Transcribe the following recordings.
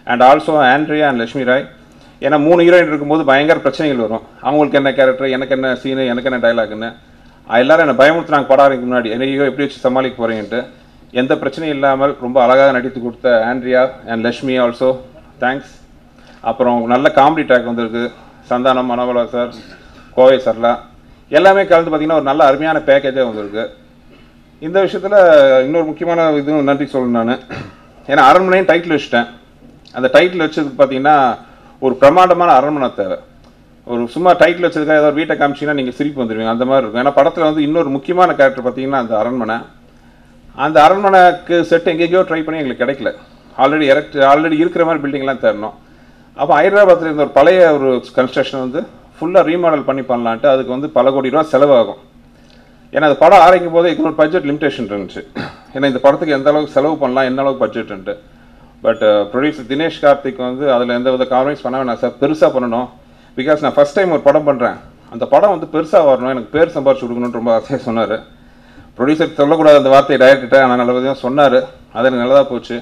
And also Andrea and Lakshmi Rai. ஏன்னா 3 heroine இருக்கும்போது பயங்கர பிரச்சனைகள் வரும். அவங்களுக்கு என்ன கேரக்டர், எனக்கு என்ன சீனு, எனக்கு என்ன டைலாக்னு எல்லாரும் என்னை பயமுறுத்துனாங்க படம் ஆரம்பிக்கு முன்னாடி. என்னையோ எப்படி வச்சு சமாளிக்க போகிறீங்கன்ட்டு. எந்த பிரச்சனையும் இல்லாமல் ரொம்ப அழகாக நடித்து கொடுத்த Andrea and Lakshmi also thanks. அப்புறம் நல்ல காமெடி ட்ராக் வந்திருக்கு. சந்தானம், மனோபலா சார், கோவை சர்லா எல்லாமே கலந்து பார்த்திங்கன்னா ஒரு நல்ல அருமையான பேக்கேஜாக வந்திருக்கு. இந்த விஷயத்தில் இன்னொரு முக்கியமான இதுவும் நன்றி சொல்லணும் நான். ஏன்னா அரண்மனையும் டைட்டில் வச்சுட்டேன். அந்த டைட்டில் வச்சதுக்கு பார்த்தீங்கன்னா ஒரு பிரமாண்டமான அரண்மனை தேவை. ஒரு சும்மா டைட்டில் வச்சதுக்காக ஏதாவது வீட்டை காமிச்சிங்கன்னா நீங்கள் சிரிப்பு வந்துடுவீங்க, அந்த மாதிரி இருக்கும். ஏன்னா படத்தில் வந்து இன்னொரு முக்கியமான கேரக்டர் பார்த்தீங்கன்னா அந்த அரண்மனை. அந்த அரண்மனைக்கு செட் எங்கேயோ ட்ரை பண்ணி எங்களுக்கு கிடைக்கல. ஆல்ரெடி இருக்கிற மாதிரி பில்டிங்லாம் தேடணும். அப்போ ஹைதராபாத்தில் இருந்த ஒரு பழைய ஒரு கன்ஸ்ட்ரக்ஷன் வந்து ஃபுல்லாக ரீமாடல் பண்ணி பண்ணலான்ட்டு அதுக்கு வந்து பல கோடி ரூபா செலவாகும். ஏன்னா அந்த படம் ஆரம்பிக்கும் போது இன்னொரு பட்ஜெட் லிமிடேஷன் இருந்துச்சு. ஏன்னா இந்த படத்துக்கு எந்த அளவுக்கு செலவு பண்ணலாம், என்ன அளவுக்கு பட்ஜெட்டுன்ட்டு. பட் ப்ரொடியூசர் தினேஷ் கார்த்திக் வந்து அதில் எந்த வித காம்ப்ரமைஸ் பண்ண வேணாம் சார், பெருசாக பண்ணணும். பிகாஸ் நான் ஃபஸ்ட் டைம் ஒரு படம் பண்ணுறேன், அந்த படம் வந்து பெருசாக வரணும், எனக்கு பேர் சம்பாரிச்சு கொடுக்கணும்னு ரொம்ப ஆசையாக சொன்னார். ப்ரொடியூசர் சொல்லக்கூடாது அந்த வார்த்தையை டைரக்டர்கிட்ட, ஆனால் நல்லதாக சொன்னார். அது எனக்கு நல்லதாக போச்சு.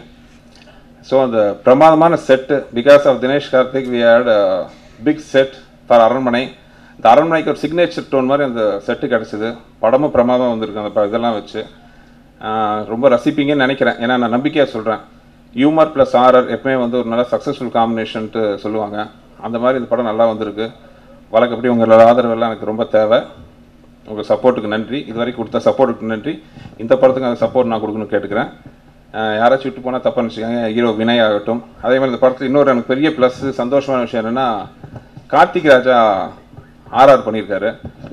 ஸோ அந்த பிரமாதமான set, because of Dinesh Karthik we had big set for Aranmanai. இந்த அரண்மனைக்கு ஒரு சிக்னேச்சர் டோன் மாதிரி அந்த செட்டு கிடச்சிது. படமும் பிரமாதம் வந்திருக்கு. அந்த இதெல்லாம் வச்சு ரொம்ப ரசிப்பீங்கன்னு நினைக்கிறேன். ஏன்னா நான் நம்பிக்கையாக சொல்கிறேன், ஹியூமர் ப்ளஸ் ஹாரர் எப்பவுமே வந்து ஒரு நல்ல சக்ஸஸ்ஃபுல் காம்பினேஷன்ட்டு சொல்லுவாங்க. அந்த மாதிரி இந்த படம் நல்லா வந்திருக்கு. வழக்கப்படி உங்களோட ஆதரவெல்லாம் எனக்கு ரொம்ப தேவை. உங்கள் சப்போர்ட்டுக்கு நன்றி. இது வரைக்கும் கொடுத்த சப்போர்ட்டுக்கு நன்றி. இந்த படத்துக்கு அந்த சப்போர்ட் நான் கொடுக்கணும்னு கேட்டுக்கிறேன். யாராச்சும் விட்டு போனால் தப்பாக நினச்சிக்காங்க. ஹீரோ வினய் ஆகட்டும். அதே மாதிரி இந்த படத்தில் இன்னொரு எனக்கு பெரிய ப்ளஸ் சந்தோஷமான விஷயம் என்னென்னா, கார்த்திக் ராஜா ஆர்ஆர் பண்ணியிருக்காரு.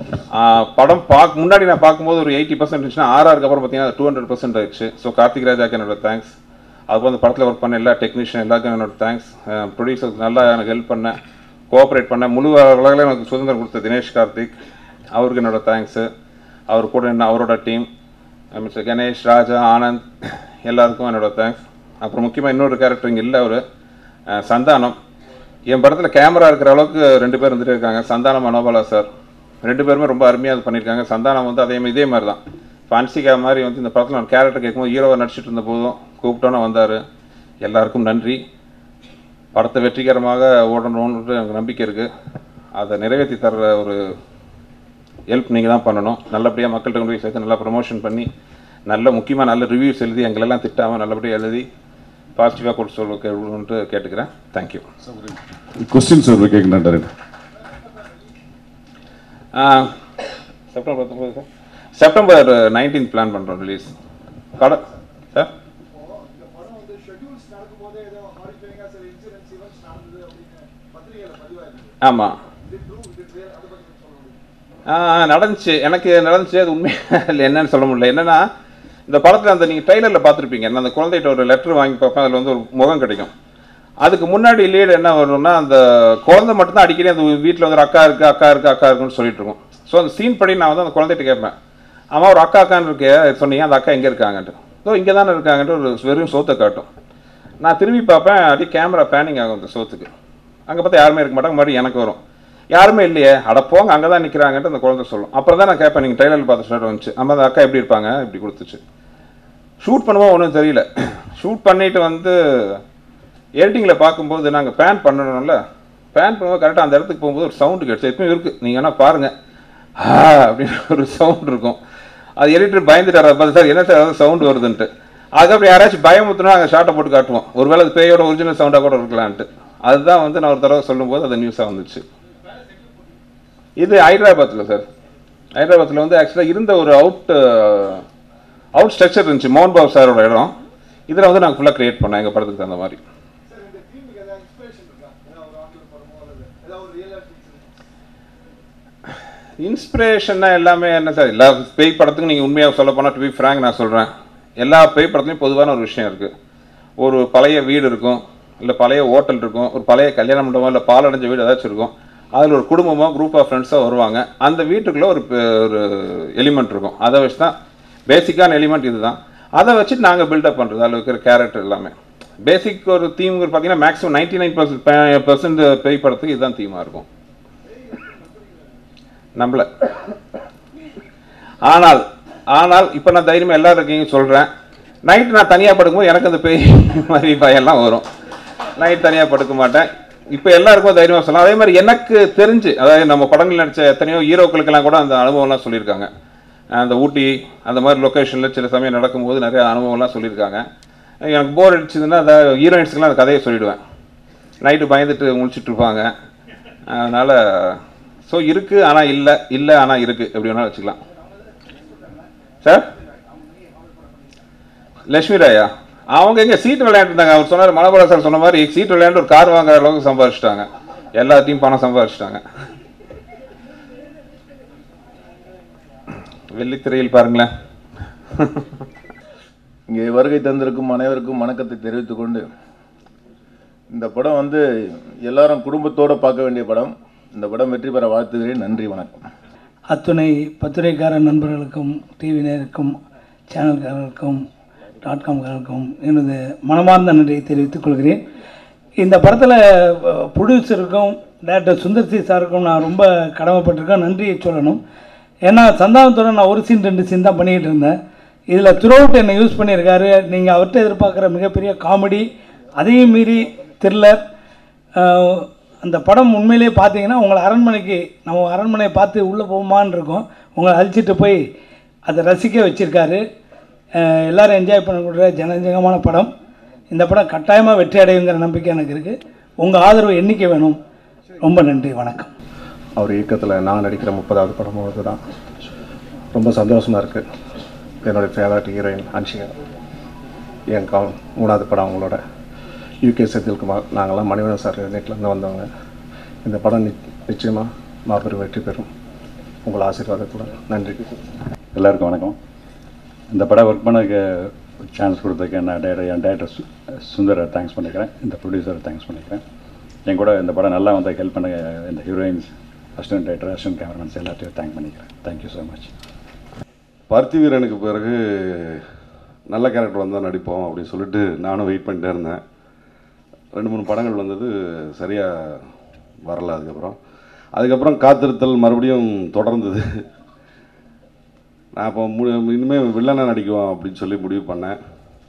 படம் முன்னாடி நான் பார்க்கும்போது ஒரு 80% இருந்துச்சுன்னா ஆர்ஆருக்கு அப்புறம் பார்த்தீங்கன்னா 200% ஆயிடுச்சு. ஸோ கார்த்திக் ராஜாக்கு என்னோட தேங்க்ஸ். அதுபோல் அந்த படத்தில் ஒர்க் பண்ண எல்லா டெக்னீஷியன் எல்லாருக்கும் என்னோட தேங்க்ஸ். ப்ரொடியூசருக்கு நல்லா எனக்கு ஹெல்ப் பண்ணேன், கோஆப்ரேட் பண்ண, முழு உலகில் எனக்கு சுதந்திரம் கொடுத்த தினேஷ் கார்த்திக், அவருக்கு என்னோட தேங்க்ஸு. அவர் கூட என்ன அவரோட டீம் மிஸ்டர் கணேஷ், ராஜா, ஆனந்த் எல்லாருக்கும் என்னோட தேங்க்ஸ். அப்புறம் முக்கியமாக இன்னொரு கேரக்டர் இங்கே இல்லை, அவர் சந்தானம். என் படத்தில் கேமரா இருக்கிற அளவுக்கு 2 பேர் வந்துட்டு இருக்காங்க, சந்தானம், மனோபலா சார். 2 பேருமே ரொம்ப அருமையாக இது பண்ணியிருக்காங்க. சந்தானம் வந்து இதே மாதிரி தான் ஃபான்சிகா மாதிரி வந்து இந்த படத்தில் நான் கேரக்டர் கேட்கும்போது ஹீரோவை நடிச்சிட்டு இருந்த போதும் கூப்பிட்டோன்னே வந்தார். எல்லாருக்கும் நன்றி. படத்தை வெற்றிகரமாக ஓடணும்னு எனக்கு நம்பிக்கை இருக்குது. அதை நிறைவேற்றி தர்ற ஒரு ஹெல்ப் நீங்கள் தான் பண்ணணும். நல்லபடியாக மக்கள்கிட்ட கொண்டு போய் சேர்த்து நல்லா ப்ரமோஷன் பண்ணி முக்கியமாக நல்ல ரிவ்யூஸ் எழுதி எங்களெல்லாம் திட்டாமல் நல்லபடியாக எழுதி பாசிட்டிவாக கொடுத்து சொல்லணுன்ட்டு கேட்டுக்கிறேன். தேங்க்யூ. கொஸ்டின் சார் கேட்குறேன். செப்டம்பர் 19 சார், செப்டம்பர் 19 பிளான் பண்ணுறோம் ரிலீஸ் படம் சார். ஆமாம் நடந்துச்சு, எனக்கு நடந்துச்சு. அது உண்மையாக இல்லை, என்னன்னு சொல்ல முடியல. என்னென்னா இந்த படத்தில் அந்த நீங்கள் ட்ரெய்லரில் பார்த்துருப்பீங்க, நான் அந்த குழந்தைகிட்ட ஒரு லெட்டர் வாங்கி பார்ப்பேன், அதில் வந்து ஒரு முகம் கிடைக்கும். அதுக்கு முன்னாடி லீடு என்ன வரும்னா, அந்த குழந்தை மட்டும்தான் அடிக்கடி அந்த வீட்டில் வந்து அக்கா இருக்குன்னு சொல்லிட்டு இருக்கோம். ஸோ அந்த சீன் படி நான் வந்து அந்த குழந்தைகிட்ட கேட்பேன், ஆமாம் ஒரு அக்கான்னு இருக்கே சொன்னீங்க, அந்த அக்கா எங்கே இருக்காங்கன்ட்டு. ஸோ இங்கே தானே இருக்காங்கன்ட்டு ஒரு வெறும் சோத்தை காட்டும். நான் திரும்பி பார்ப்பேன், அப்படியே கேமரா பேனிங் ஆகும் அந்த சோத்துக்கு. அங்கே பார்த்தா யாருமே இருக்க மாட்டாங்க. மறுபடியும் எனக்கு வரும், யாருமே இல்லையே, அட போங்க அங்கே தான் நிற்கிறாங்கன்ட்டு அந்த குழந்தை சொல்லும். அப்புறம் தான் நான் கேட்பேன், நீங்கள் ட்ரெய்லரில் பார்த்து ஸ்டார்ட் வந்துச்சு, ஆமாம் அந்த அக்கா எப்படி இருப்பாங்க, இப்படி கொடுத்துச்சு. ஷூட் பண்ணுவோம் ஒன்றும் தெரியல. ஷூட் பண்ணிவிட்டு வந்து எடிட்டிங்கில் பார்க்கும்போது நாங்கள் பேன் பண்ணணும்ல, பேன் பண்ணும்போது கரெக்டாக அந்த இடத்துக்கு போகும்போது ஒரு சவுண்டு கிடச்சி எப்பயும் இருக்குது. நீங்கள் வேணால் பாருங்கள், அப்படின்னு ஒரு சவுண்ட் இருக்கும். அது எடிட்டர் பயந்துட்டார், பார்த்து சார் என்ன சார் அதாவது சவுண்டு வருதுன்ட்டு. அதுக்கப்புறம் யாராச்சும் பயமுத்துனா அங்கே ஷார்ட்டை போட்டு காட்டுவோம், ஒருவேளை அது பேயோட ஒரிஜினல் சவுண்டாக கூட இருக்கலான்ட்டு. அதுதான் வந்து நான் ஒரு தடவை சொல்லும்போது அது நியூஸாக வந்துச்சு. இது ஹைதராபாத்தில் சார். ஹைதராபாத்தில் வந்து ஆக்சுவலாக இருந்த ஒரு அவுட் ஸ்ட்ரக்சர் இருந்துச்சு, மோகன் பாபு சாரோட இடம். இதில் வந்து நாங்கள் ஃபுல்லாக க்ரியேட் பண்ணோம் எங்கள் படத்துக்கு தகுந்த மாதிரி. இன்ஸ்பிரேஷன்னா எல்லாமே என்ன சார், எல்லா பேய் படத்துக்கும் நீங்கள் உண்மையாக சொல்ல போனால், டு பி ஃப்ராங்க் நான் சொல்கிறேன், எல்லா பேய் படத்துலையும் பொதுவான ஒரு விஷயம் இருக்குது. ஒரு பழைய வீடு இருக்கும், இல்லை பழைய ஹோட்டல் இருக்கும், ஒரு பழைய கல்யாண மண்டபம் இல்லை பாலடைஞ்ச வீடு ஏதாச்சும் இருக்கும். அதில் ஒரு குடும்பமாக குரூப் ஆஃப் ஃப்ரெண்ட்ஸாக வருவாங்க. அந்த வீட்டுக்குள்ளே ஒரு எலிமெண்ட் இருக்கும். அதை வச்சு தான் பேசிக்கான எலிமெண்ட் இது தான். அதை வச்சுட்டு நாங்கள் பில்டப் பண்ணுறது, அதில் இருக்கிற கேரக்டர் எல்லாமே. பேசிக் ஒரு தீம் பார்த்தீங்கன்னா மேக்ஸிமம் 99% பேய் படத்துக்கு இதுதான் தீமாக இருக்கும். நம்மள ஆனால் இப்போ நான் தைரியமாக எல்லாரும் இருக்கீங்க சொல்கிறேன், நைட்டு நான் தனியாக படுக்கும்போது எனக்கு அந்த பேய் மாதிரி பயம்லாம் வரும். நைட் தனியாக படுக்க மாட்டேன். இப்போ எல்லாருக்கும் தைரியமாக சொல்லலாம். அதே மாதிரி எனக்கு தெரிஞ்சு, அதாவது நம்ம படங்கள் நடித்த எத்தனையோ ஹீரோக்களுக்கெல்லாம் கூட அந்த அனுபவம்லாம் சொல்லியிருக்காங்க. அந்த ஊட்டி அந்த மாதிரி லொக்கேஷனில் சில சமயம் நடக்கும்போது நிறைய அனுபவம்லாம் சொல்லியிருக்காங்க. எனக்கு போர் அடிச்சதுன்னா அந்த ஹீரோயின்ஸுக்கெல்லாம் அந்த கதையை சொல்லிவிடுவேன். நைட்டு பயந்துட்டு முழிச்சிட்டு இருப்பாங்க. அதனால் ஸோ இருக்குது ஆனால் இல்லை, இல்லை ஆனால் இருக்குது, எப்படி வேணாலும் வச்சுக்கலாம். சார் லட்சுமி ராயா அவங்க எங்கே சீட்டு விளையாண்டுருந்தாங்க. அவர் சொன்னார், மலபால சார் சொன்ன மாதிரி சீட்டு விளையாண்டு ஒரு கார் வாங்குற அளவுக்கு சம்பாதிச்சிட்டாங்க. எல்லாத்தையும் பணம் சம்பாதிச்சிட்டாங்க. வெள்ளித்திரையில் பாருங்களேன். இங்கே வருகை தந்திருக்கும் அனைவருக்கும் வணக்கத்தை தெரிவித்துக் கொண்டு, இந்த படம் வந்து எல்லாரும் குடும்பத்தோடு பார்க்க வேண்டிய படம். இந்த படம் வெற்றி பெற வாழ்த்துகிறேன். நன்றி, வணக்கம். அத்துணை பத்திரிகைக்கார நண்பர்களுக்கும், டிவி நேருக்கும், சேனல்காரர்களுக்கும், .com எனது மனமார்ந்த நன்றியை தெரிவித்துக் கொள்கிறேன். இந்த படத்தில் ப்ரொடியூசருக்கும் டேரக்டர் சுந்தர் சி சாருக்கும் நான் ரொம்ப கடமைப்பட்டிருக்கேன், நன்றியை சொல்லணும். ஏன்னா சந்தானத்தோட நான் ஒரு சீன் 2 சீன் தான் பண்ணிக்கிட்டு இருந்தேன். இதில் த்ரூஅவுட் என்னை யூஸ் பண்ணியிருக்காரு. நீங்கள் அவர்கிட்ட எதிர்பார்க்குற மிகப்பெரிய காமெடி, அதையும் மீறி த்ரில்லர். அந்த படம் உண்மையிலே பார்த்தீங்கன்னா உங்களை நம்ம அரண்மனையை பார்த்து உள்ளே போகுமான்னு இருக்கும். உங்களை அழிச்சிட்டு போய் அதை ரசிக்க வச்சுருக்காரு. எல்லோரும் என்ஜாய் பண்ணக்கூடிய ஜனஜகமான படம். இந்த படம் கட்டாயமாக வெற்றி அடையுங்கிற நம்பிக்கை எனக்கு இருக்குது. உங்கள் ஆதரவு எண்ணிக்கை வேணும். ரொம்ப நன்றி, வணக்கம். அவர் இயக்கத்தில் நான் நடிக்கிற 30வது படமும் அதுதான். ரொம்ப சந்தோஷமாக இருக்குது. என்னுடைய ஃபேவரட் ஹீரோயின் அன்ஷிகா, என் 3வது படம் அவங்களோட. யூகே செந்தில்குமார், நாங்கள்லாம் மணிவண்ணன் சார் நெட்லேருந்து வந்தவங்க. இந்த படம் நிச்சயமாக மாபெரும் வெற்றி பெறும். உங்கள் ஆசீர்வாதத்துடன் நன்றி. எல்லாருக்கும் வணக்கம். இந்த படம் ஒர்க் பண்ணதுக்கு சான்ஸ் கொடுத்ததுக்கு என் டேரக்டர் சுந்தரை தேங்க்ஸ் பண்ணிக்கிறேன். இந்த ப்ரொடியூசரை தேங்க்ஸ் பண்ணிக்கிறேன். என் கூட இந்த படம் நல்லா வந்து ஹெல்ப் பண்ண இந்த heroines, assistant director, assistant cameramen எல்லாத்தையும் தேங்க் பண்ணிக்கிறேன். Thank you so much. பார்த்திவீரனுக்கு பிறகு நல்ல கேரக்டர் வந்தால் நடிப்போம் அப்படின்னு சொல்லிட்டு நானும் வெயிட் பண்ணிட்டே இருந்தேன். 2-3 படங்கள் வந்தது, சரியாக வரல. அதுக்கப்புறம் காத்திருத்தல் மறுபடியும் தொடர்ந்தது. நான் அப்போ இனிமேல் வில்லனாக நடிக்குவோம் அப்படின்னு சொல்லி முடிவு பண்ணேன்.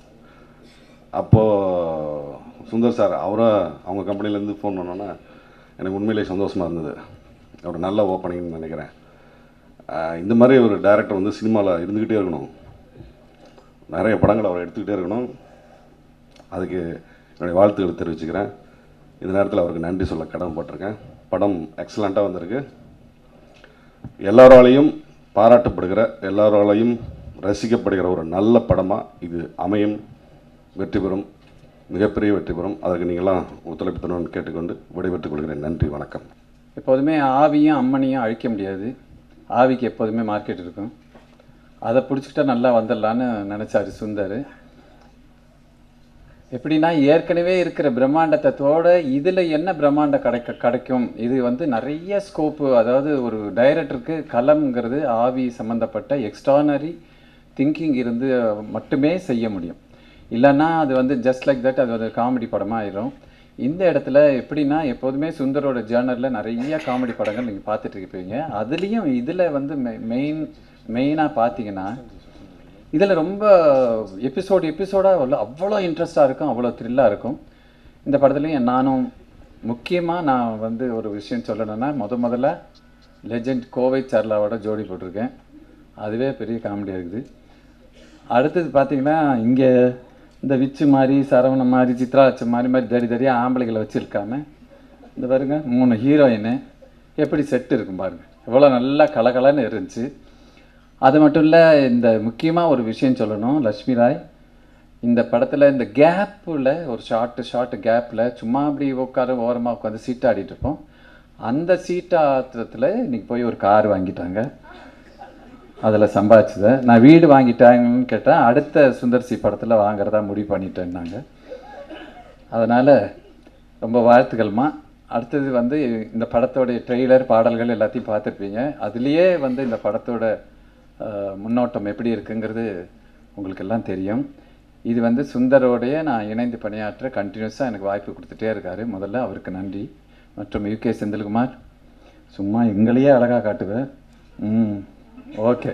அப்போது சுந்தர் சார் அவங்க கம்பெனிலேருந்து ஃபோன் பண்ணோன்னா எனக்கு உண்மையிலேயே சந்தோஷமாக இருந்தது. ஒரு நல்ல ஓப்பனிங்னு நினைக்கிறேன். இந்த மாதிரி ஒரு டைரக்டர் வந்து சினிமாவில் இருந்துக்கிட்டே இருக்கணும், நிறைய படங்கள் அவர் எடுத்துக்கிட்டே இருக்கணும். அதுக்கு என்னுடைய வாழ்த்துக்களை தெரிவிச்சுக்கிறேன். இந்த நேரத்தில் அவருக்கு நன்றி சொல்ல கடமைப்பட்டிருக்கேன். படம் எக்ஸலண்ட்டாக வந்திருக்கு. எல்லாராலையும் பாராட்டப்படுகிற, எல்லாராலையும் ரசிக்கப்படுகிற ஒரு நல்ல படமாக இது அமையும். வெற்றி பெறும், மிகப்பெரிய வெற்றி பெறும். அதற்கு நீங்களாம் ஒத்துழைப்பு தரணும்னு கேட்டுக்கொண்டு விடைபெற்றுக் கொள்கிறேன். நன்றி, வணக்கம். எப்போதுமே ஆவியும் அம்மனையும் அழிக்க முடியாது. ஆவிக்கு எப்போதுமே மார்க்கெட் இருக்கும். அதை பிடிச்சிக்கிட்டா நல்லா வந்துடலான்னு நினச்சாரு சுந்தர். எப்படின்னா, ஏற்கனவே இருக்கிற பிரம்மாண்டத்தோட இதில் என்ன பிரம்மாண்டம் கிடைக்கும். இது வந்து நிறைய ஸ்கோப்பு. அதாவது ஒரு டைரக்டருக்கு களம்ங்கிறது ஆவி சம்மந்தப்பட்ட எக்ஸ்ட்ரானரி திங்கிங் இருந்து மட்டுமே செய்ய முடியும். இல்லைன்னா அது வந்து ஜஸ்ட் லைக் தட், அது ஒரு காமெடி படமாக ஆயிடும். இந்த இடத்துல எப்படின்னா, எப்போதுமே சுந்தரோட ஜேர்னலில் நிறைய காமெடி படங்கள் நீங்கள் பார்த்துட்டு இருப்பீங்க. அதுலேயும் இதில் வந்து மெயினாக பார்த்தீங்கன்னா, இதில் ரொம்ப எபிசோடாக அவ்வளோ இன்ட்ரெஸ்டாக இருக்கும், அவ்வளோ த்ரில்லாக இருக்கும். இந்த படத்துலையும் நானும் முக்கியமாக நான் வந்து ஒரு விஷயம் சொல்லணும்னா, முதல்ல லெஜெண்ட் கோவை சர்லாவோட ஜோடி போட்டிருக்கேன். அதுவே பெரிய காமெடியாக இருக்குது. அடுத்தது பார்த்தீங்கன்னா, இங்கே இந்த விச்சு மாதிரி, சரவணன் மாதிரி, சித்ரா வச்ச மாதிரி தடியாக ஆம்பளைகளை வச்சுருக்காம, இந்த பாருங்க 3 ஹீரோயின்னு எப்படி செட்டு இருக்கும் பாருங்கள், எவ்வளோ நல்லா கலகலன்னு இருந்துச்சு. அது மட்டும் இல்லை, இந்த முக்கியமாக ஒரு விஷயம் சொல்லணும். லட்சுமி ராய் இந்த படத்தில் இந்த கேப்பில் ஒரு ஷார்ட்டு கேப்பில் சும்மா அப்படி ஓரமாக உட்காந்து சீட்டாடிட்டு இருப்போம். அந்த சீட்டாத்திரத்தில் இன்றைக்கி போய் ஒரு கார் வாங்கிட்டாங்க. அதில் சம்பாதிச்சதை நான் வீடு வாங்கிட்டாங்கன்னு கேட்டேன். அடுத்த சுந்தர்சி படத்தில் வாங்குறதா முடிவு பண்ணிட்டேன்னாங்க. அதனால் ரொம்ப வாழ்த்துக்கள்மா. அடுத்தது வந்து இந்த படத்தோடைய ட்ரெய்லர், பாடல்கள் எல்லாத்தையும் பார்த்துருப்பீங்க. அதுலேயே வந்து இந்த படத்தோட முன்னோட்டம் எப்படி இருக்குங்கிறது உங்களுக்கு எல்லாம் தெரியும். இது வந்து சுந்தரோடைய நான் இணைந்து பணியாற்ற கண்டினியூஸாக எனக்கு வாய்ப்பு கொடுத்துட்டே இருக்காரு. முதல்ல அவருக்கு நன்றி. மற்றும் யூகே செந்தில்குமார், சும்மா எங்களையே அழகாக காட்டுவேன். ஓகே.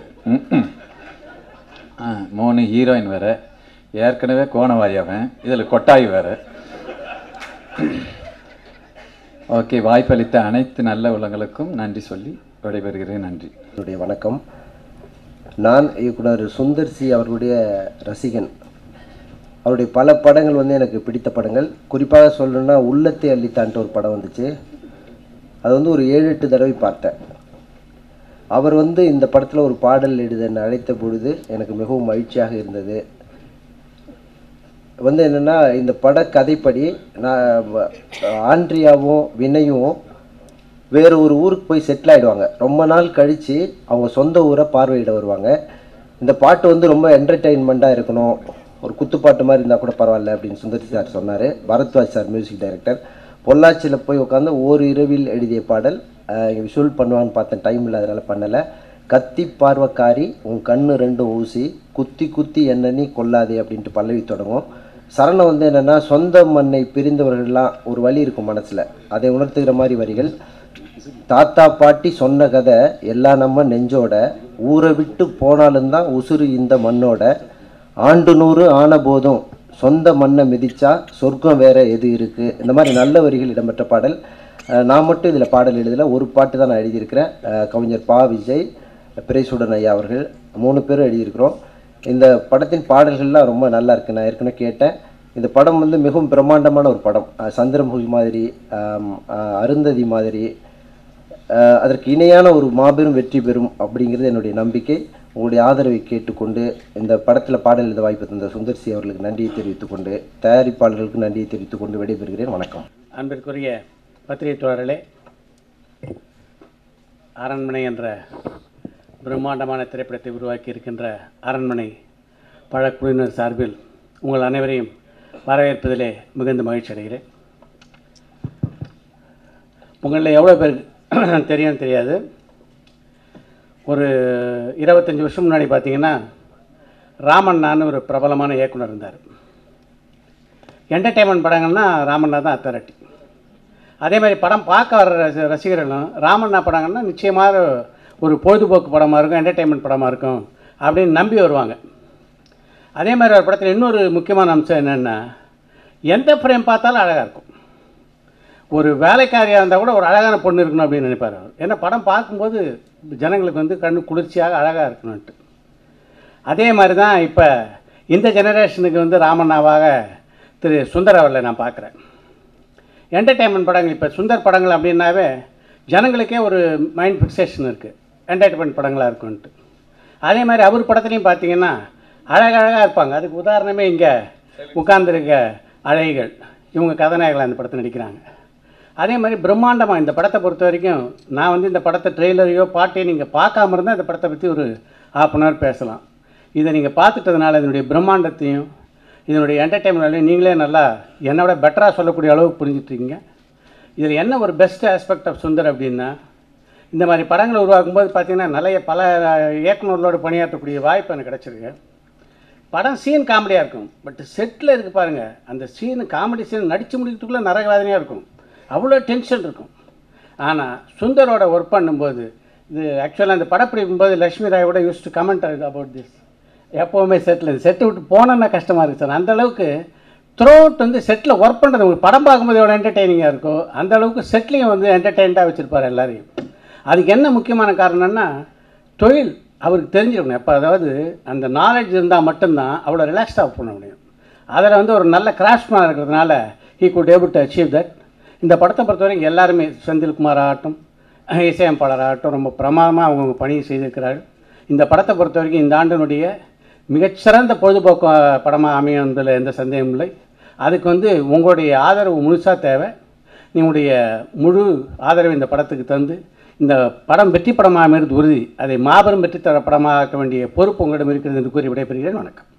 3 ஹீரோயின் வேறு, ஏற்கனவே கோணவாய் அவன், இதில் கொட்டாய் வேறு. ஓகே, வாய்ப்பளித்த அனைத்து நல்ல உள்ளங்களுக்கும் நன்றி சொல்லி விடைபெறுகிறேன். நன்றி. என்னுடைய வணக்கம். நான் இயக்குனர் சுந்தர் சி அவர்களுடைய ரசிகன். அவருடைய பல படங்கள் வந்து எனக்கு பிடித்த படங்கள். குறிப்பாக சொல்லணும்னா உள்ளத்தை அள்ளித்தான்ட்டு ஒரு படம் வந்துச்சு. அது வந்து ஒரு 7-8 தடவை பார்த்தேன். அவர் வந்து இந்த படத்தில் ஒரு பாடல் எழுத அழைத்த பொழுது எனக்கு மிகவும் மகிழ்ச்சியாக இருந்தது. வந்து என்னென்னா, இந்த பட கதைப்படி நான் ஆண்ட்ரியாவும் வினையும் வேறு ஒரு ஊருக்கு போய் செட்டில் ஆகிடுவாங்க. ரொம்ப நாள் கழித்து அவங்க சொந்த ஊரை பார்வையிட வருவாங்க. இந்த பாட்டு வந்து ரொம்ப என்டர்டெயின்மெண்ட்டாக இருக்கணும், ஒரு குத்துப்பாட்டு மாதிரி இருந்தால் கூட பரவாயில்ல அப்படின்னு சுந்தர் சார் சொன்னார். Bharadwaj sir music director. பொள்ளாச்சியில் போய் உட்காந்து ஓர் இரவில் எழுதிய பாடல். விஷுவல் பண்ணுவான்னு பார்த்தேன், டைம் இல்லை, அதனால் பண்ணலை. கத்தி பார்வக்காரி உன் கண்ணு 2 ஊசி குத்தி குத்தி என்ன நீ கொல்லாதே அப்படின்ட்டு பல்லவி தொடங்கும். சரணம் வந்து என்னென்னா, சொந்த மண்ணை பிரிந்தவர்கள்லாம் ஒரு வழி இருக்கும் மனசில், அதை உணர்த்துகிற மாதிரி வரிகள். தாத்தா பாட்டி சொன்ன கதை எல்லாம் நம்ம நெஞ்சோட, ஊரை விட்டு போனாலும் தான் உசுறு இந்த மண்ணோட, ஆண்டு 100 ஆன போதும் சொந்த மண்ணை மிதிச்சா சொர்க்கம் வேற எது இருக்குது. இந்த மாதிரி நல்ல வரிகள் இடம்பெற்ற பாடல். நான் மட்டும் இதில் பாடல் எழுதலை, ஒரு பாட்டு தான் நான் எழுதியிருக்கிறேன். கவிஞர் பா. விஜய், பிரைசுடன் ஐயா அவர்கள் 3 பேரும் எழுதியிருக்கிறோம். இந்த படத்தின் பாடல்கள்லாம் ரொம்ப நல்லா இருக்குது. நான் ஏற்கனவே கேட்டேன். இந்த படம் வந்து மிகவும் பிரம்மாண்டமான ஒரு படம். சந்திரமுகி மாதிரி, அருந்ததி மாதிரி, அதற்கு இணையான ஒரு மாபெரும் வெற்றி பெறும் அப்படிங்கிறது என்னுடைய நம்பிக்கை. உங்களுடைய ஆதரவை கேட்டுக்கொண்டு இந்த படத்தில் பாடல் எழுத வாய்ப்பு தந்த சுந்தர் சி அவர்களுக்கு நன்றியை தெரிவித்துக்கொண்டு, தயாரிப்பாளர்களுக்கு நன்றியை தெரிவித்துக்கொண்டு விடைபெறுகிறேன். வணக்கம். அன்பிற்குரிய பத்திரிகை தோழர்களே, அரண்மனை என்ற பிரம்மாண்டமான திரைப்படத்தை உருவாக்கி இருக்கின்ற அரண்மனை பழக்குழுவினர் சார்பில் உங்கள் அனைவரையும் வரவேற்பதிலே மிகுந்த மகிழ்ச்சி அடைகிறேன். உங்களில் எவ்வளோ பேருக்கு தெரியும் தெரியாது, ஒரு 25 வருஷம் முன்னாடி பார்த்தீங்கன்னா ராமண்ணான்னு ஒரு பிரபலமான இயக்குனர் இருந்தார். என்டர்டெயின்மெண்ட் படங்கள்னா ராமண்ணா தான் அத்தாரிட்டி. அதே மாதிரி படம் பார்க்க வர ரசிகர்களும் ராமண்ணா படங்கள்னா நிச்சயமாக ஒரு பொழுதுபோக்கு படமாக இருக்கும், என்டர்டெயின்மெண்ட் படமாக இருக்கும் அப்படின்னு நம்பி வருவாங்க. அதே மாதிரி ஒரு படத்தில் இன்னொரு முக்கியமான அம்சம் என்னென்னா, எந்த ஃப்ரேம் பார்த்தாலும் அழகாக இருக்கும். ஒரு வேலைக்காரியாக இருந்தால் கூட ஒரு அழகான பொண்ணு இருக்கணும் அப்படின்னு நினைப்பார் அவர். ஏன்னா படம் பார்க்கும்போது ஜனங்களுக்கு வந்து கண்ணு குளிர்ச்சியாக அழகாக இருக்கணும்ட்டு. அதே மாதிரி தான் இப்போ இந்த ஜெனரேஷனுக்கு வந்து ராமண்ணாவாக திரு சுந்தர் அவர்களை நான் பார்க்குறேன். என்டர்டெயின்மெண்ட் படங்கள் இப்போ சுந்தர் படங்கள் அப்படின்னாவே ஜனங்களுக்கே ஒரு மைண்ட் ஃபிக்ஸேஷன் இருக்குது, என்டர்டெயின்மெண்ட் படங்களாக இருக்குன்ட்டு. அதே மாதிரி அவர் படத்துலையும் பார்த்தீங்கன்னா அழகழகாக இருப்பாங்க. அதுக்கு உதாரணமே இங்கே உட்கார்ந்துருக்க அழகிகள், இவங்க கதாநாயகர்கள் அந்த படத்தை நடிக்கிறாங்க. அதே மாதிரி பிரம்மாண்டமாக இந்த படத்தை பொறுத்த வரைக்கும் நான் வந்து இந்த படத்தை ட்ரெய்லரையோ பாட்டையோ நீங்கள் பார்க்காம இருந்தால் இந்த படத்தை பற்றி ஒரு ½ hour பேசலாம். இதை நீங்கள் பார்த்துட்டதுனால இதனுடைய பிரம்மாண்டத்தையும் இதனுடைய என்டர்டெயின்மெண்ட்லையும் நீங்களே நல்லா என்னோட பெட்டராக சொல்லக்கூடிய அளவுக்கு புரிஞ்சுட்ருக்கீங்க. இதில் என்ன ஒரு பெஸ்ட் ஆஸ்பெக்ட் ஆஃப் சுந்தர் அப்படின்னா, இந்த மாதிரி படங்களை உருவாக்கும்போது பார்த்திங்கன்னா நிறைய பல இயக்குநர்களோடு பணியாற்றக்கூடிய வாய்ப்பு எனக்கு கிடச்சிருக்கு. படம் சீன் காமெடியாக இருக்கும், பட் செட்டில் இருக்குது பாருங்கள், அந்த சீனு காமெடி சீன் நடித்து முடிக்கிறதுக்குள்ளே நரகவாதனையாக இருக்கும், அவ்வளோ டென்ஷன் இருக்கும். ஆனால் சுந்தரோட ஒர்க் பண்ணும்போது இது ஆக்சுவலாக அந்த படப்பிடிக்கும் போது லக்ஷ்மி ராய் கூட use to comment about this. எப்போவுமே செட்டை விட்டு போனோன்னா கஷ்டமாக இருக்குது சார். அந்தளவுக்கு த்ரூ அவுட் வந்து செட்டில் ஒர்க் பண்ணுறது உங்களுக்கு படம் பார்க்கும்போது எவ்வளோ என்டர்டெய்னிங்காக இருக்கோ அந்தளவுக்கு செட்லையும் வந்து என்டர்டெயின்டாக வச்சுருப்பார் எல்லாரையும். அதுக்கு என்ன முக்கியமான காரணம்னா, தொழில் அவருக்கு தெரிஞ்சிருக்கணும். எப்போ அதாவது அந்த நாலேஜ் இருந்தால் மட்டும்தான் அவ்வளோ ரிலாக்ஸ்டாக பண்ண முடியும். அதில் வந்து ஒரு நல்ல கிராஃப்ட்மேனாக இருக்கிறதுனால he could able to achieve that. இந்த படத்தை பொறுத்த வரைக்கும் எல்லாருமே செந்தில்குமார் ஆகட்டும், இசையமைப்பாளராகட்டும் ரொம்ப பிரமாதமாக அவங்கவுங்க பணியை செய்திருக்கிறார்கள். இந்த படத்தை பொறுத்த வரைக்கும் இந்த ஆண்டினுடைய மிகச்சிறந்த பொழுதுபோக்கு படமாக அமையும் என்பதில் எந்த சந்தேகமும் இல்லை. அதுக்கு வந்து உங்களுடைய ஆதரவு முழுசாக தேவை. உங்களுடைய முழு ஆதரவு இந்த படத்துக்கு தந்து இந்த படம் வெற்றி படமாக அமைகிறது உறுதி. அதை மாபெரும் வெற்றி தர படமாக ஆக்க வேண்டிய பொறுப்பு உங்களிடம் இருக்கிறது என்று கூறி விடைபெறுகிறேன். வணக்கம்.